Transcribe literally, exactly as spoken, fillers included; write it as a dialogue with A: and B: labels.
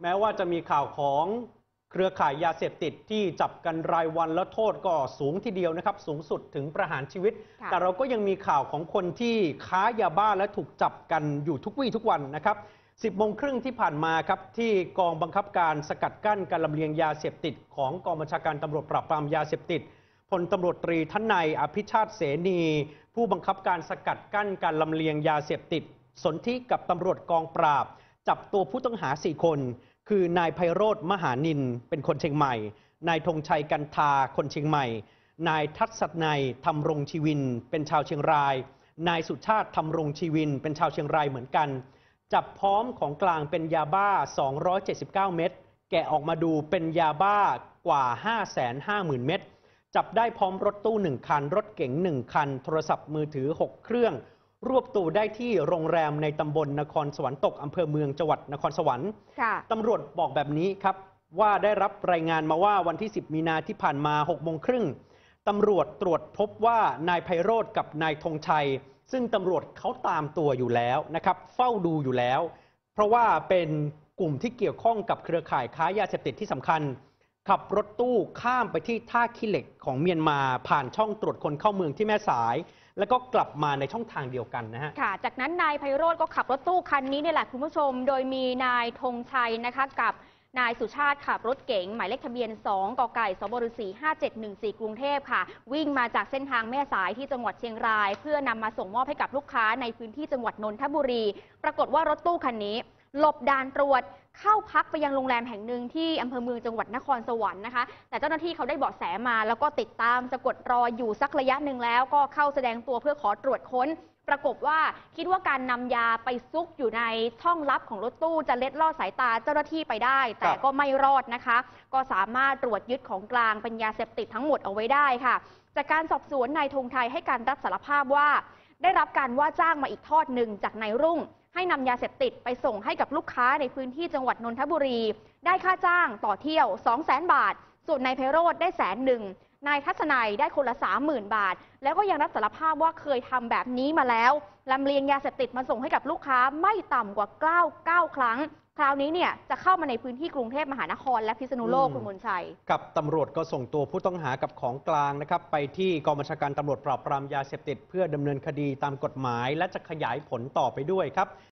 A: แม้ว่าจะมีข่าวของเครือข่ายยาเสพติดที่จับกันรายวันแล้วโทษก็สูงทีเดียวนะครับสูงสุดถึงประหารชีวิตแต่เราก็ยังมีข่าวของคนที่ค้ายาบ้าและถูกจับกันอยู่ทุกวี่ทุกวันนะครับสิบโมงครึ่งที่ผ่านมาครับที่กองบังคับการสกัดกั้นการลำเลียงยาเสพติดของกองบัญชาการตำรวจปราบปรามยาเสพติดพลตำรวจตรีทนายอภิชาติเสนีผู้บังคับการสกัดกั้นการลำเลียงยาเสพติดสนธิกับตำรวจกองปราบจับตัวผู้ต้องหาสี่คนคือนายไพโรธมหานินเป็นคนเชียงใหม่นายธงชัยกันทาคนเชียงใหม่นายทัศนัยธรรมรงชีวินเป็นชาวเชียงรายนายสุชาติธรรมรงชีวินเป็นชาวเชียงรายเหมือนกันจับพร้อมของกลางเป็นยาบ้าสองร้อยเจ็ดสิบเก้าเม็ดแกะออกมาดูเป็นยาบ้ากว่า ห้าแสนห้าหมื่น เม็ดจับได้พร้อมรถตู้หนึ่งคันรถเก๋งหนึ่งคันโทรศัพท์มือถือหกเครื่องรวบตัวได้ที่โรงแรมในตำบลนครสวรรค์ตกอำเภอเมืองจังหวัดนครสวรรค์ตำรวจบอกแบบนี้ครับว่าได้รับรายงานมาว่าวันที่สิบมีนาที่ผ่านมาหกโมงครึ่งตำรวจตรวจพบว่านายไพโรธกับนายธงชัยซึ่งตำรวจเขาตามตัวอยู่แล้วนะครับเฝ้าดูอยู่แล้วเพราะว่าเป็นกลุ่มที่เกี่ยวข้องกับเครือข่ายค้ายาเสพติดที่สำคัญขับรถตู้ข้ามไปที่ท่าขี้เหล็กของเมียนมาผ่านช่องตรวจคนเข้าเมืองที่แม่สายแล้วก็กลับมาในช่องทางเดียวกันนะฮะ
B: ค่ะจากนั้นนายไพโรธก็ขับรถตู้คันนี้เนี่ยแหละคุณผู้ชมโดยมีนายธงชัยนะคะกับนายสุชาติขับรถเก๋งหมายเลขทะเบียนสองกไก่สบฤษีห้าเจ็ดหนึ่งสี่กรุงเทพค่ะวิ่งมาจากเส้นทางแม่สายที่จังหวัดเชียงรายเพื่อนำมาส่งมอบให้กับลูกค้าในพื้นที่จังหวัดนนทบุรีปรากฏว่ารถตู้คันนี้หลบด่านตรวจเข้าพักไปยังโรงแรมแห่งหนึ่งที่อำเภอเมืองจังหวัดนครสวรรค์นะคะแต่เจ้าหน้าที่เขาได้เบาะแสมาแล้วก็ติดตามสะกดรอยอยู่สักระยะหนึ่งแล้วก็เข้าแสดงตัวเพื่อขอตรวจค้นปรากฏว่าคิดว่าการนำยาไปซุกอยู่ในช่องลับของรถตู้จะเล็ดลอดสายตาเจ้าหน้าที่ไปได้แต่ก็ไม่รอดนะคะก็สามารถตรวจยึดของกลางเป็นยาเสพติดทั้งหมดเอาไว้ได้ค่ะจากการสอบสวนนายธงชัยให้การรับสารภาพว่าได้รับการว่าจ้างมาอีกทอดหนึ่งจากนายรุ่งให้นำยาเสพติดไปส่งให้กับลูกค้าในพื้นที่จังหวัดนนทบุรีได้ค่าจ้างต่อเที่ยว สองแสน บาทส่วนนายไพโรธได้แสนหนึ่งนายทัศนัยได้คนละ สามหมื่น บาทแล้วก็ยังรับสารภาพว่าเคยทำแบบนี้มาแล้วลำเลียงยาเสพติดมาส่งให้กับลูกค้าไม่ต่ำกว่าเก้า เก้าครั้งคราวนี้เนี่ยจะเข้ามาในพื้นที่กรุงเทพมหานครและพิษณุโลกคุณมนชัย
A: กับตำรวจก็ส่งตัวผู้ต้องหากับของกลางนะครับไปที่กองบัญชาการตำรวจปราบปรามยาเสพติดเพื่อดำเนินคดีตามกฎหมายและจะขยายผลต่อไปด้วยครับ